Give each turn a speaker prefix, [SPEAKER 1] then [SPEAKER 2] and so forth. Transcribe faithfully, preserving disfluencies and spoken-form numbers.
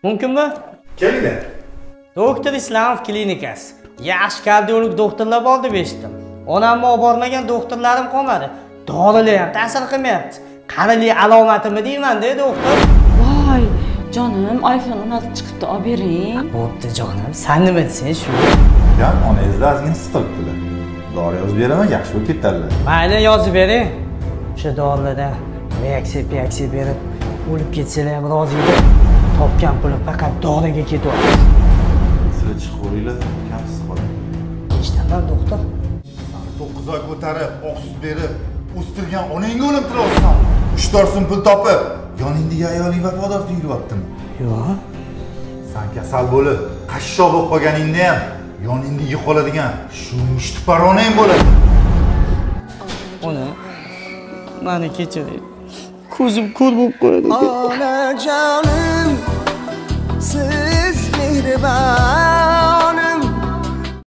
[SPEAKER 1] Mumkinmi?
[SPEAKER 2] Kelinglar.
[SPEAKER 1] Doktor Islomov klinikasi. Yaxshi kardiolog doktorlar bor deb eshitdim. Onamni olib bormagan doktorlarim qolmadi. Dorilar ham ta'sir qilmayapti. Qarali alomatimi deyman-da, doktor.
[SPEAKER 3] Voy, jonim, iPhone o'n olti chiqibdi, olib bering.
[SPEAKER 1] Bo'pti jonim, sen nima desang shu.
[SPEAKER 2] Jan, onangizni ozgina siqilibdilar. Dori yozib beraman, yaxshi bo'lib ketadilar.
[SPEAKER 1] Mayli, yozib bering. O'sha dorilarda reaksiya, reaksiya berib, o'lib ketsalar ham rozi edi. Topgan puli faqat doriga ketyapti.
[SPEAKER 2] Sizlar chiqib o'ringlar, kamsiz qoling.
[SPEAKER 1] Eshitaman, doktor.
[SPEAKER 2] to'qqiz oy ko'tarib, oq sut berib, o'stirgan onangga o'lim tilayapsan. uch to'rt so'm pul topib, yoningdagi ayoling vafodor tuyulyaptimi?
[SPEAKER 1] Yo'q.
[SPEAKER 2] Sen kasal bo'lib, qashshoq bo'lib qolganingda ham yoningdagi qoladigan shu mushtipar onang bo'ladi.
[SPEAKER 1] Ona, meni kechiring. Ko'zim ko'r bo'lib qoldi.
[SPEAKER 4] Onajonim, siz mehribon.